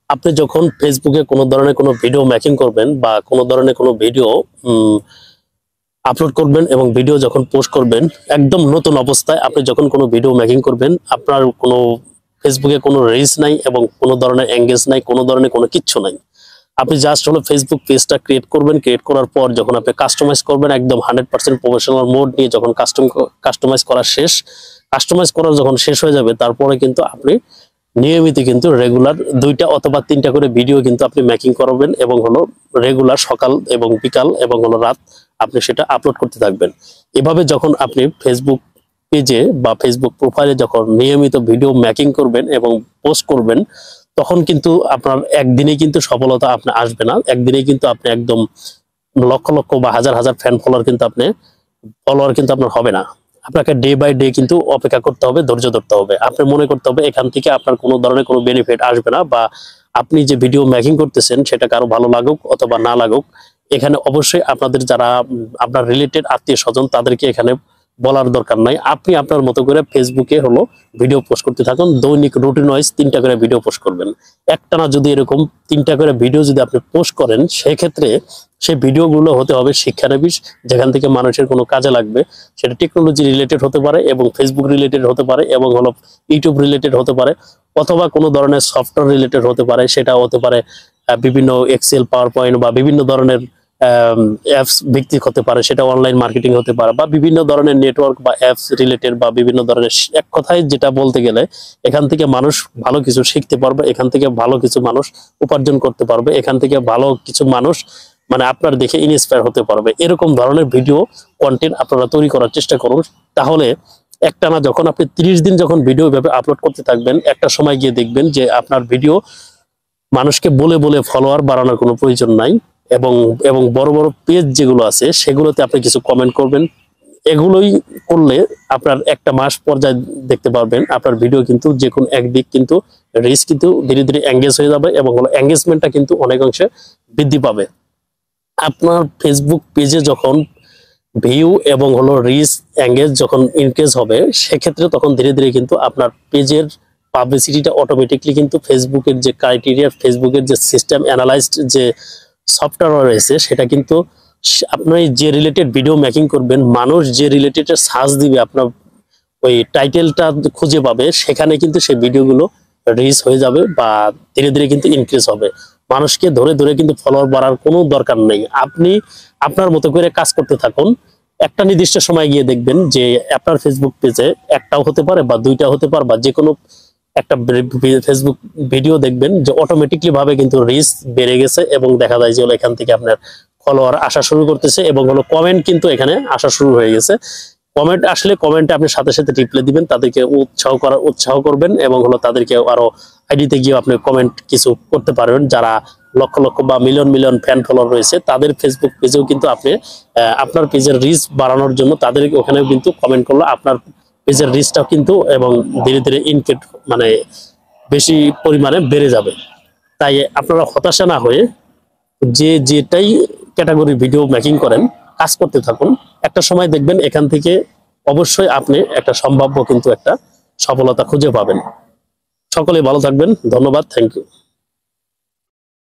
আপনি যখন ফেসবুকে কোনো ধরনের কোনো ভিডিও মেকিং করবেন বা কোনো ধরনের কোনো ভিডিও আপলোড করবেন এবং ভিডিও যখন পোস্ট করবেন, একদম নতুন অবস্থায় আপনি যখন কোনো ভিডিও মেকিং করবেন, আপনার কোনো ফেসবুকে কোনো রিচ নাই এবং কোনো ধরনের এঙ্গেজ নাই, কোনো ধরনের কোনো কিচ্ছু নাই। আপনি জাস্ট হলো ফেসবুক পেজটা ক্রিয়েট করবেন। ক্রিয়েট করার পর যখন আপনি কাস্টমাইজ করবেন, একদম 100% প্রফেশনাল মোড নিয়ে যখন কাস্টমাইজ করা শেষ, কাস্টমাইজ করা যখন শেষ হয়ে যাবে, তারপরে কিন্তু আপনি নিয়মিত কিন্তু রেগুলার 2টা অথবা 3টা করে ভিডিও কিন্তু আপনি মেকিং করবেন এবং হলো রেগুলার সকাল এবং বিকাল এবং হলো রাত আপনি সেটা আপলোড করতে থাকবেন। এভাবে যখন আপনি ফেসবুক পেজে বা ফেসবুক প্রোফাইলে যখন নিয়মিত ভিডিও মেকিং করবেন এবং পোস্ট করবেন, তখন কিন্তু আপনার একদিনেই কিন্তু সফলতা আপনি আসবে না। একদিনেই কিন্তু আপনি একদম লক্ষ লক্ষ বা হাজার হাজার ফলোয়ার কিন্তু আপনার হবে না। আপনাকে ডে বাই ডে কিন্তু অপেক্ষা করতে হবে, ধৈর্য ধরতে হবে। আপনি মনে করতে হবে এখান থেকে আপনার কোনো ধরনের কোনো বেনিফিট আসবে না, বা আপনি যে ভিডিও মেকিং করতেছেন সেটা কারো ভালো লাগুক অথবা না লাগুক, এখানে অবশ্যই আপনাদের যারা আপনার রিলেটেড আত্মীয় স্বজন তাদেরকে এখানে বলার দরকার নাই। আপনি আপনার মতো করে ফেসবুকে হলো ভিডিও পোস্ট করতে থাকুন। দৈনিক রুটিন ওয়াইজ 3টা করে ভিডিও পোস্ট করবেন। একটানা যদি এরকম 3টা করে ভিডিও যদি আপনি পোস্ট করেন, সেক্ষেত্রে সেই ভিডিওগুলো হতে হবে শিক্ষানবিশ, যেখান থেকে মানুষের কোনো কাজে লাগবে। সেটা টেকনোলজি রিলেটেড হতে পারে এবং ফেসবুক রিলেটেড হতে পারে এবং হলো ইউটিউব রিলেটেড হতে পারে, অথবা কোনো ধরনের সফটওয়্যার রিলেটেড হতে পারে। সেটা হতে পারে বিভিন্ন এক্সেল, পাওয়ার পয়েন্ট বা বিভিন্ন ধরনের অ্যাপস ভিত্তিক হতে পারে, সেটা অনলাইন মার্কেটিং হতে পারে, বা বিভিন্ন ধরনের নেটওয়ার্ক বা অ্যাপস রিলেটেড বা বিভিন্ন ধরনের, এক কথায় যেটা বলতে গেলে এখান থেকে মানুষ ভালো কিছু শিখতে পারবে, এখান থেকে ভালো কিছু মানুষ উপার্জন করতে পারবে, এখান থেকে ভালো কিছু মানুষ মানে আপনার দেখে ইন্সপায়ার হতে পারবে। এরকম ধরনের ভিডিও কন্টেন্ট আপনারা তৈরি করার চেষ্টা করুন। তাহলে একটানা যখন আপনি 30 দিন যখন ভিডিও ভাবে আপলোড করতে থাকবেন, একটা সময় গিয়ে দেখবেন যে আপনার ভিডিও মানুষকে বলে বলে ফলোয়ার বাড়ানোর কোনো প্রয়োজন নাই। এবং এবং বড় বড় পেজ যেগুলো আছে সেগুলোতে আপনি কিছু কমেন্ট করবেন। এগুলোই করলে আপনার একটা মাস পর্যায়ে দেখতে পারবেন আপনার ভিডিও কিন্তু যে কোনো একদিক কিন্তু রিচ কিন্তু ধীরে ধীরে এঙ্গেজ হয়ে যাবে এবং হলো এঙ্গেজমেন্টটা কিন্তু অনেক অংশে বৃদ্ধি পাবে। আপনার ফেসবুক পেজে যখন ভিউ এবং হলো রিচ এঙ্গেজ যখন ইনক্রিজ হবে, সেক্ষেত্রে তখন ধীরে ধীরে কিন্তু আপনার পেজের পাবলিসিটিটা অটোমেটিকলি কিন্তু ফেসবুকের যে ক্রাইটেরিয়া, ফেসবুকের যে সিস্টেম অ্যানালাইজড যে সফটওয়্যার রয়েছে, সেটা কিন্তু আপনি যে রিলেটেড ভিডিও মেকিং করবেন, মানুষ যে রিলেটেড সার্চ দিবে আপনার ওই টাইটেলটা খুঁজে পাবে, সেখানে কিন্তু সেই ভিডিওগুলো রিচ হয়ে যাবে বা ধীরে ধীরে কিন্তু ইনক্রিজ হবে। মানুষকে ধরে ধরে কিন্তু ফলোয়ার বাড়ার কোনো দরকার নেই। আপনি আপনার মতো করে কাজ করতে থাকুন। একটা নির্দিষ্ট সময় গিয়ে দেখবেন যে আপনার ফেসবুক পেজে একটাও হতে পারে বা 2টা হতে পারে বা যে কোনো একটা ফেসবুক ভিডিও দেখবেন যে অটোমেটিকলি ভাবে কিন্তু রিচ বেড়ে গেছে এবং দেখা যায় যে এখান থেকে আপনার ফলোয়ার আসা শুরু করতেছে এবং হলো কমেন্ট কিন্তু এখানে আসা শুরু হয়ে গেছে। কমেন্ট আসলে কমেন্টে আপনি সাথে সাথে রিপ্লাই দিবেন, তাদেরকে উৎসাহ করবেন এবং হলো তাদেরকে আরো আইডিতে গিয়ে আপনি কমেন্ট কিছু করতে পারবেন। যারা লক্ষ লক্ষ বা মিলিয়ন মিলিয়ন ফ্যান ফলোয়ার রয়েছে, তাদের ফেসবুক পেজেও কিন্তু আপনি আপনার পেজের রিচ বাড়ানোর জন্য তাদের ওখানেও কিন্তু কমেন্ট করলে আপনার পেজের রিচটাও কিন্তু এবং ধীরে ধীরে মানে বেশি পরিমাণে বেড়ে যাবে। তাই আপনারা হতাশা না হয়ে যে যেটাই ক্যাটাগরি ভিডিও মেকিং করেন, কাজ করতে থাকুন। একটা সময় দেখবেন এখান থেকে অবশ্যই আপনি একটা সম্ভাব্য কিন্তু একটা সফলতা খুঁজে পাবেন। সকলে ভালো থাকবেন। ধন্যবাদ। Thank you.